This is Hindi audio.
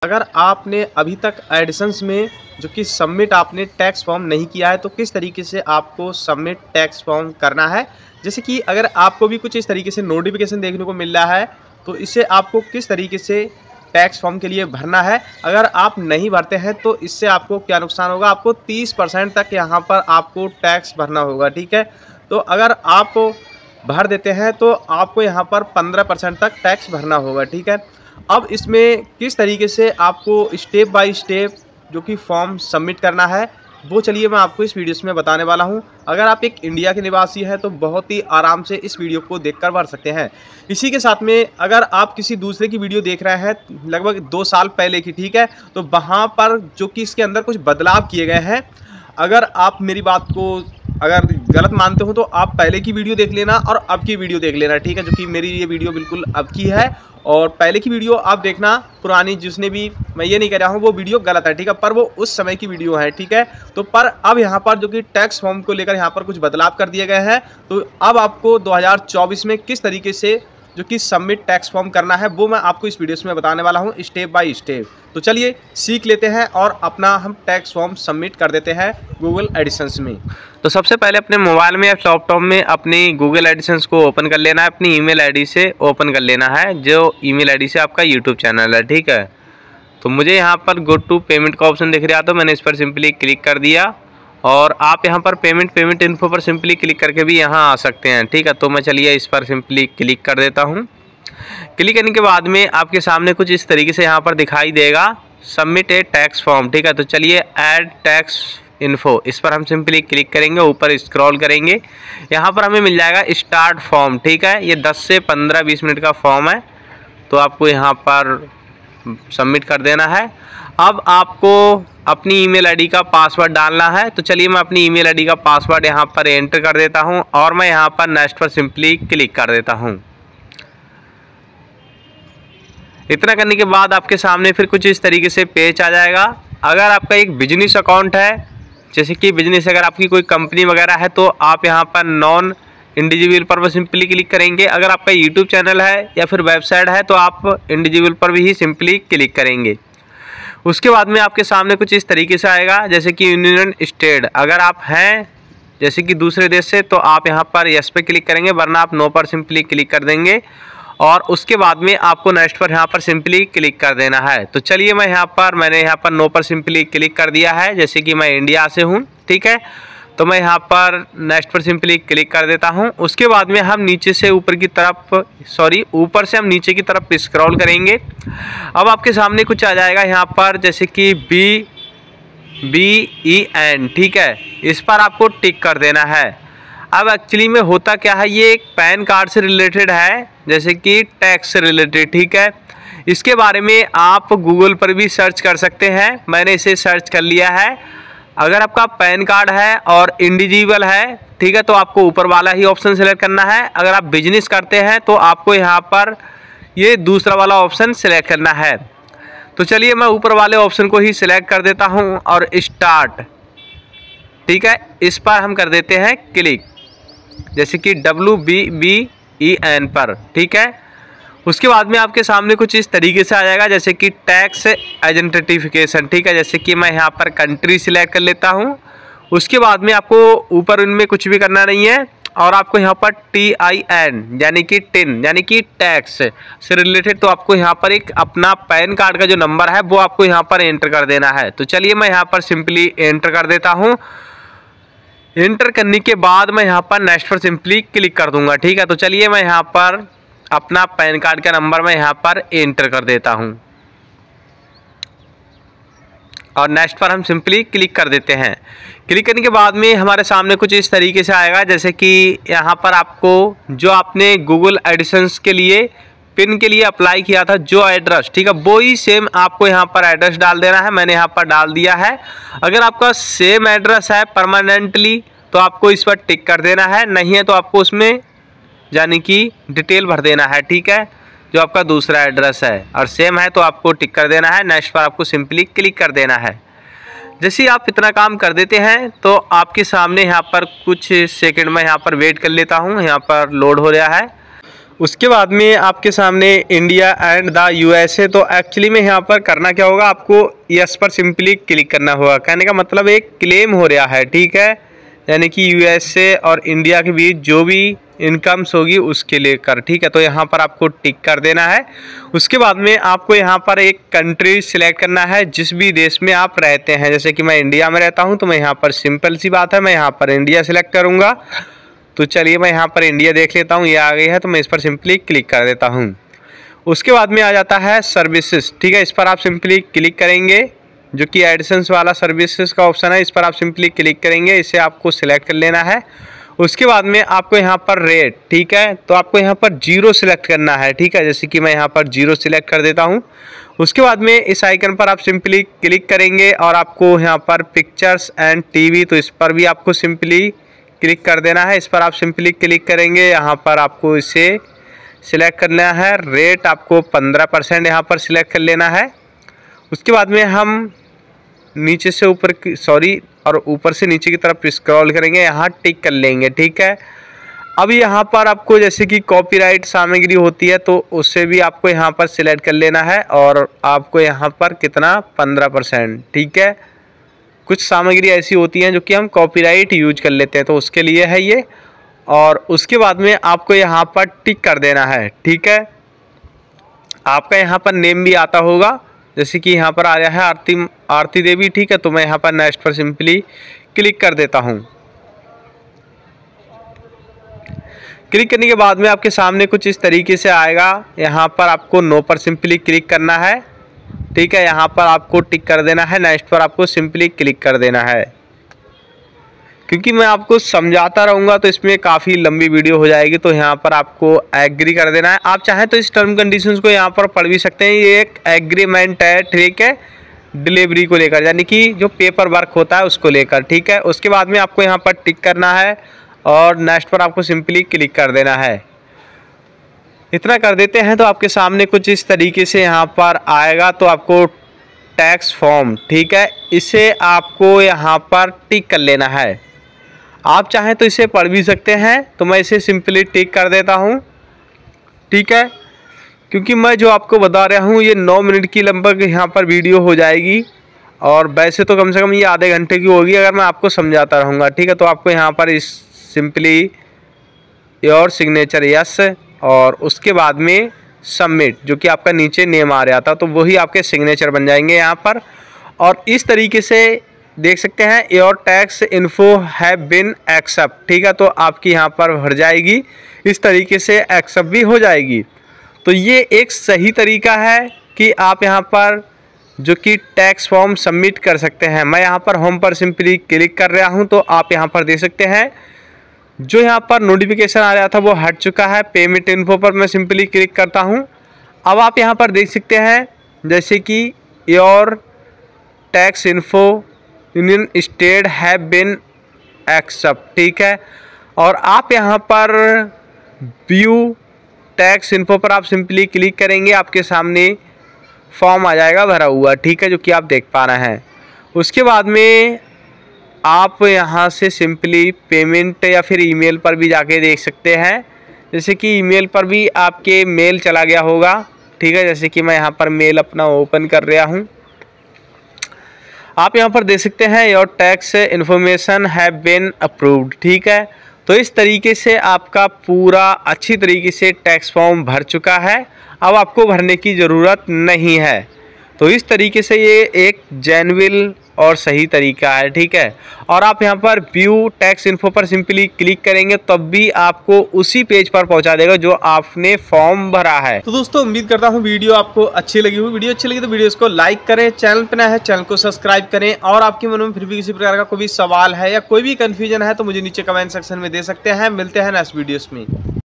अगर आपने अभी तक एडिशंस में जो कि सबमिट आपने टैक्स फॉर्म नहीं किया है तो किस तरीके से आपको सबमिट टैक्स फॉर्म करना है। जैसे कि अगर आपको भी कुछ इस तरीके से नोटिफिकेशन देखने को मिल रहा है तो इससे आपको किस तरीके से टैक्स फॉर्म के लिए भरना है। अगर आप नहीं भरते हैं तो इससे आपको क्या नुकसान होगा, आपको 30% तक यहाँ पर आपको टैक्स भरना होगा। ठीक है, तो अगर आप भर देते हैं तो आपको यहाँ पर 15% तक टैक्स भरना होगा। ठीक है, अब इसमें किस तरीके से आपको स्टेप बाय स्टेप जो कि फॉर्म सबमिट करना है वो चलिए मैं आपको इस वीडियो में बताने वाला हूं। अगर आप एक इंडिया के निवासी हैं तो बहुत ही आराम से इस वीडियो को देखकर भर सकते हैं। इसी के साथ में अगर आप किसी दूसरे की वीडियो देख रहे हैं लगभग 2 साल पहले की, ठीक है, तो वहाँ पर जो कि इसके अंदर कुछ बदलाव किए गए हैं। अगर आप मेरी बात को अगर गलत मानते हो तो आप पहले की वीडियो देख लेना और अब की वीडियो देख लेना। ठीक है, जो कि मेरी ये वीडियो बिल्कुल अब की है और पहले की वीडियो आप देखना, पुरानी जिसने भी, मैं ये नहीं कह रहा हूँ वो वीडियो गलत है, ठीक है, पर वो उस समय की वीडियो है। ठीक है, तो पर अब यहाँ पर जो कि टैक्स फॉर्म को लेकर यहाँ पर कुछ बदलाव कर दिए गए हैं। तो अब आपको 2024 में किस तरीके से जो कि सबमिट टैक्स फॉर्म करना है वो मैं आपको इस वीडियो में बताने वाला हूँ स्टेप बाय स्टेप। तो चलिए सीख लेते हैं और अपना हम टैक्स फॉर्म सबमिट कर देते हैं गूगल एडिशंस में। तो सबसे पहले अपने मोबाइल में या लैपटॉप में अपनी गूगल एडिशंस को ओपन कर लेना है, अपनी ईमेल आईडी से ओपन कर लेना है जो ईमेल आईडी से आपका यूट्यूब चैनल है। ठीक है, तो मुझे यहाँ पर गो टू पेमेंट का ऑप्शन दिख रहा था, मैंने इस पर सिंपली क्लिक कर दिया और आप यहाँ पर पेमेंट इन्फो पर सिंपली क्लिक करके भी यहाँ आ सकते हैं। ठीक है, तो मैं चलिए इस पर सिंपली क्लिक कर देता हूँ। क्लिक करने के बाद में आपके सामने कुछ इस तरीके से यहाँ पर दिखाई देगा सबमिट ए टैक्स फॉर्म। ठीक है, तो चलिए ऐड टैक्स इन्फो, इस पर हम सिंपली क्लिक करेंगे, ऊपर स्क्रॉल करेंगे, यहाँ पर हमें मिल जाएगा स्टार्ट फॉर्म। ठीक है, ये 10 से 15-20 मिनट का फॉर्म है, तो आपको यहाँ पर सबमिट कर देना है। अब आपको अपनी ईमेल आईडी का पासवर्ड डालना है, तो चलिए मैं अपनी ईमेल आईडी का पासवर्ड यहाँ पर एंटर कर देता हूँ और मैं यहाँ पर नेक्स्ट पर सिंपली क्लिक कर देता हूँ। इतना करने के बाद आपके सामने फिर कुछ इस तरीके से पेज आ जाएगा। अगर आपका एक बिजनेस अकाउंट है, जैसे कि बिजनेस अगर आपकी कोई कंपनी वगैरह है तो आप यहाँ पर नॉन इंडिविजुअल पर सिंपली क्लिक करेंगे। अगर आपका यूट्यूब चैनल है या फिर वेबसाइट है तो आप इंडिविजुअल पर भी ही सिंपली क्लिक करेंगे। उसके बाद में आपके सामने कुछ इस तरीके से आएगा जैसे कि यूनियन स्टेट, अगर आप हैं जैसे कि दूसरे देश से तो आप यहाँ पर यस पे क्लिक करेंगे, वरना आप नो पर सिंपली क्लिक कर देंगे और उसके बाद में आपको नेक्स्ट पर यहाँ पर सिंपली क्लिक कर देना है। तो चलिए मैंने यहाँ पर नो पर सिंपली क्लिक कर दिया है, जैसे कि मैं इंडिया से हूँ। ठीक है, तो मैं यहाँ पर नेक्स्ट पर सिंपली क्लिक कर देता हूँ। उसके बाद में हम नीचे से ऊपर की तरफ ऊपर से हम नीचे की तरफ स्क्रॉल करेंगे। अब आपके सामने कुछ आ जाएगा यहाँ पर जैसे कि BEN। ठीक है, इस पर आपको टिक कर देना है। अब एक्चुअली में होता क्या है, ये एक पैन कार्ड से रिलेटेड है, जैसे कि टैक्स से रिलेटेड। ठीक है, इसके बारे में आप गूगल पर भी सर्च कर सकते हैं, मैंने इसे सर्च कर लिया है। अगर आपका पैन कार्ड है और इंडिविजुअल है, ठीक है, तो आपको ऊपर वाला ही ऑप्शन सेलेक्ट करना है। अगर आप बिजनेस करते हैं तो आपको यहाँ पर ये दूसरा वाला ऑप्शन सेलेक्ट करना है। तो चलिए मैं ऊपर वाले ऑप्शन को ही सिलेक्ट कर देता हूँ और स्टार्ट, ठीक है, इस पर हम कर देते हैं क्लिक, जैसे कि WBBEN पर। ठीक है, उसके बाद में आपके सामने कुछ इस तरीके से आ जाएगा जैसे कि टैक्स आइडेंटिफिकेशन। ठीक है, जैसे कि मैं यहाँ पर कंट्री सिलेक्ट कर लेता हूँ। उसके बाद में आपको ऊपर उनमें कुछ भी करना नहीं है और आपको यहाँ पर TIN यानी कि टिन यानी कि टैक्स से रिलेटेड, तो आपको यहाँ पर एक अपना पैन कार्ड का जो नंबर है वो आपको यहाँ पर एंटर कर देना है। तो चलिए मैं यहाँ पर सिंपली एंटर कर देता हूँ। एंटर करने के बाद मैं यहाँ पर नेक्स्ट पर सिंपली क्लिक कर दूंगा। ठीक है, तो चलिए मैं यहाँ पर अपना पैन कार्ड का नंबर मैं यहाँ पर एंटर कर देता हूँ और नेक्स्ट पर हम सिंपली क्लिक कर देते हैं। क्लिक करने के बाद में हमारे सामने कुछ इस तरीके से आएगा जैसे कि यहाँ पर आपको जो आपने गूगल एडिशंस के लिए पिन के लिए अप्लाई किया था जो एड्रेस, ठीक है, वो ही सेम आपको यहाँ पर एड्रेस डाल देना है। मैंने यहाँ पर डाल दिया है। अगर आपका सेम एड्रेस है परमानेंटली तो आपको इस पर टिक कर देना है, नहीं है तो आपको उसमें यानी कि डिटेल भर देना है। ठीक है, जो आपका दूसरा एड्रेस है और सेम है तो आपको टिक कर देना है, नेक्स्ट पर आपको सिंपली क्लिक कर देना है। जैसे ही आप इतना काम कर देते हैं तो आपके सामने यहाँ पर कुछ सेकंड में यहाँ पर वेट कर लेता हूँ, यहाँ पर लोड हो रहा है। उसके बाद में आपके सामने इंडिया एंड द यूएसए। तो एक्चुअली में यहाँ पर करना क्या होगा, आपको यस पर सिंपली क्लिक करना होगा। कहने का मतलब एक क्लेम हो रहा है, ठीक है, यानी कि यूएसए और इंडिया के बीच जो भी इनकम्स होगी उसके लेकर, ठीक है। तो यहाँ पर आपको टिक कर देना है। उसके बाद में आपको यहाँ पर एक कंट्री सिलेक्ट करना है जिस भी देश में आप रहते हैं। जैसे कि मैं इंडिया में रहता हूँ तो मैं यहाँ पर सिंपल सी बात है, मैं यहाँ पर इंडिया सिलेक्ट करूँगा। तो चलिए मैं यहाँ पर इंडिया देख लेता हूँ, ये आ गई है, तो मैं इस पर सिंपली क्लिक कर देता हूँ। उसके बाद में आ जाता है सर्विसेज, ठीक है, इस पर आप सिंपली क्लिक करेंगे, जो कि एडिशंस वाला सर्विसेज का ऑप्शन है, इस पर आप सिंपली क्लिक करेंगे, इसे आपको सिलेक्ट कर लेना है। उसके बाद में आपको यहाँ पर रेट, ठीक है, तो आपको यहाँ पर 0 सिलेक्ट करना है, ठीक है, जैसे कि मैं यहाँ पर 0 सिलेक्ट कर देता हूँ। उसके बाद में इस आइकन पर आप सिंपली क्लिक करेंगे और आपको यहाँ पर पिक्चर्स एंड टीवी, तो इस पर भी आपको सिंपली क्लिक कर देना है। इस पर आप सिंपली क्लिक करेंगे, यहाँ पर आपको इसे सिलेक्ट करना है। रेट आपको 15% यहाँ पर सिलेक्ट कर लेना है। उसके बाद में हम नीचे से ऊपर और ऊपर से नीचे की तरफ स्क्रॉल करेंगे, यहाँ टिक कर लेंगे, ठीक है। अब यहाँ पर आपको जैसे कि कॉपीराइट सामग्री होती है तो उससे भी आपको यहाँ पर सिलेक्ट कर लेना है और आपको यहाँ पर कितना 15%, ठीक है। कुछ सामग्री ऐसी होती हैं जो कि हम कॉपीराइट यूज कर लेते हैं, तो उसके लिए है ये। और उसके बाद में आपको यहाँ पर टिक कर देना है, ठीक है। आपका यहाँ पर नेम भी आता होगा, जैसे कि यहाँ पर आ रहा है आरती देवी, ठीक है। तो मैं यहाँ पर नेक्स्ट पर सिंपली क्लिक कर देता हूँ। क्लिक करने के बाद में आपके सामने कुछ इस तरीके से आएगा। यहाँ पर आपको नो पर सिंपली क्लिक करना है, ठीक है। यहाँ पर आपको टिक कर देना है, नेक्स्ट पर आपको सिंपली क्लिक कर देना है। क्योंकि मैं आपको समझाता रहूँगा तो इसमें काफ़ी लंबी वीडियो हो जाएगी, तो यहाँ पर आपको एग्री कर देना है। आप चाहें तो इस टर्म कंडीशंस को यहाँ पर पढ़ भी सकते हैं। ये एक एग्रीमेंट है, ठीक है, डिलीवरी को लेकर, यानी कि जो पेपर वर्क होता है उसको लेकर, ठीक है। उसके बाद में आपको यहाँ पर टिक करना है और नेक्स्ट पर आपको सिंपली क्लिक कर देना है। इतना कर देते हैं तो आपके सामने कुछ इस तरीके से यहाँ पर आएगा। तो आपको टैक्स फॉर्म, ठीक है, इसे आपको यहाँ पर टिक कर लेना है। आप चाहें तो इसे पढ़ भी सकते हैं, तो मैं इसे सिंपली टिक कर देता हूँ, ठीक है। क्योंकि मैं जो आपको बता रहा हूँ ये 9 मिनट की लगभग यहाँ पर वीडियो हो जाएगी, और वैसे तो कम से कम ये आधे घंटे की होगी अगर मैं आपको समझाता रहूँगा, ठीक है। तो आपको यहाँ पर इस सिंपली योर सिग्नेचर यस, और उसके बाद में सबमिट, जो कि आपका नीचे नेम आ रहा था, तो वही आपके सिग्नेचर बन जाएंगे यहाँ पर। और इस तरीके से देख सकते हैं your tax info have been accept, ठीक है। तो आपकी यहाँ पर भर जाएगी, इस तरीके से एक्सेप्ट भी हो जाएगी। तो ये एक सही तरीका है कि आप यहाँ पर जो कि टैक्स फॉर्म सबमिट कर सकते हैं। मैं यहाँ पर होम पर सिंपली क्लिक कर रहा हूँ, तो आप यहाँ पर देख सकते हैं जो यहाँ पर नोटिफिकेशन आ रहा था वो हट चुका है। पेमेंट इन्फो पर मैं सिंपली क्लिक करता हूँ। अब आप यहाँ पर देख सकते हैं जैसे कि your tax info union state have been accept, ठीक है। और आप यहाँ पर व्यू टैक्स इन्फो पर आप सिंपली क्लिक करेंगे, आपके सामने फॉर्म आ जाएगा भरा हुआ, ठीक है, जो कि आप देख पा रहे हैं। उसके बाद में आप यहाँ से सिंपली पेमेंट या फिर ईमेल पर भी जाके देख सकते हैं। जैसे कि ईमेल पर भी आपके मेल चला गया होगा, ठीक है। जैसे कि मैं यहाँ पर मेल अपना ओपन कर रहा हूँ, आप यहाँ पर देख सकते हैं your tax information have been approved, ठीक है। तो इस तरीके से आपका पूरा अच्छी तरीके से टैक्स फॉर्म भर चुका है, अब आपको भरने की ज़रूरत नहीं है। तो इस तरीके से ये एक जेन्युइन और सही तरीका है, ठीक है। और आप यहाँ पर व्यू टैक्स इन्फो पर सिंपली क्लिक करेंगे तब भी आपको उसी पेज पर पहुँचा देगा जो आपने फॉर्म भरा है। तो दोस्तों उम्मीद करता हूँ वीडियो आपको अच्छी लगी हो। वीडियो अच्छी लगी तो वीडियो को लाइक करें, चैनल पर नया है चैनल को सब्सक्राइब करें, और आपके मन में फिर भी किसी प्रकार का कोई भी सवाल है या कोई भी कन्फ्यूजन है तो मुझे नीचे कमेंट सेक्शन में दे सकते हैं। मिलते हैं नेक्स्ट वीडियोस में।